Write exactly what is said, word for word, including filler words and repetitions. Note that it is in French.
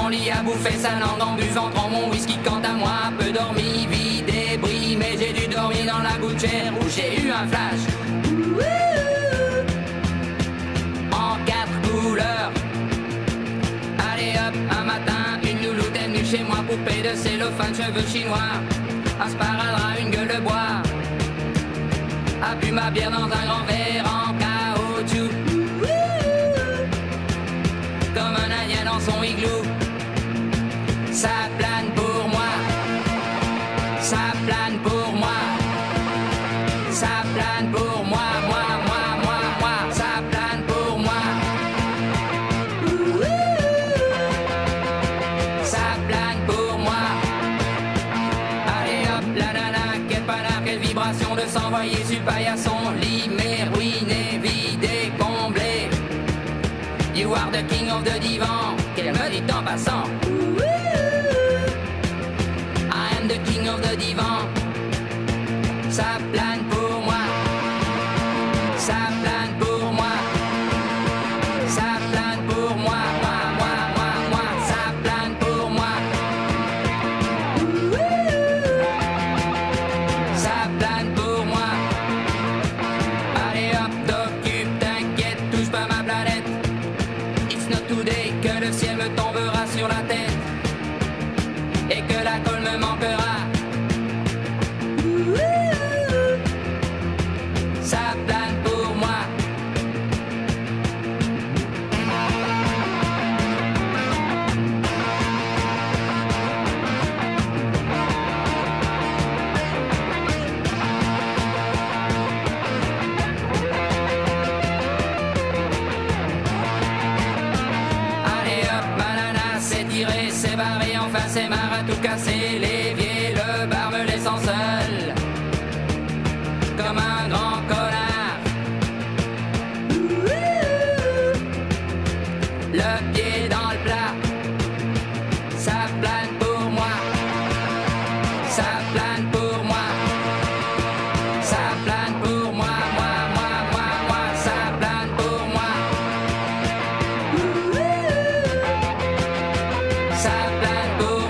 mon lit à bouffer sa langue en buvant grand mon whisky. Quant à moi, peu dormi, vie débris, mais j'ai dû dormir dans la gouttière où j'ai eu un flash. En quatre couleurs. Allez hop, un matin, une louloute est venue chez moi, poupée de cellophane, cheveux chinois, un sparadrap, une gueule de bois, a bu ma bière dans un grand verre en caoutchouc, comme un indien dans son igloo. Ça plane pour moi, ça plane pour moi, ça plane pour moi, moi, moi, moi, moi, ça plane pour moi. Ça plane pour moi. Allez hop, la nana, quelle panard, quelle vibration de s'envoyer sur paillasson. Lit, mais ruiné, vidé, comblé. You are the king of the divan, qu'elle me dit en passant. I am the king of the divan. Ça plane pour moi. Ça plane pour moi. Ça plane pour moi. Moi, moi, moi, moi. Ça plane pour moi. Ça plane pour moi. Allez hop, t'occupe, t'inquiète, touche pas ma planète. It's not today que le ciel me tombera sur la tête et que la colle me manquera. Ça plane pour moi. Allez hop, banana, c'est tiré, c'est barré, enfin c'est marre à tout casser. L'évier, le bar me laissant seul, comme un grand connard. Le pied dans le plat. Ça plane pour moi. Ça plane pour moi. Ça plane pour moi. Moi, moi, moi, moi. Ça plane pour moi. Ça plane pour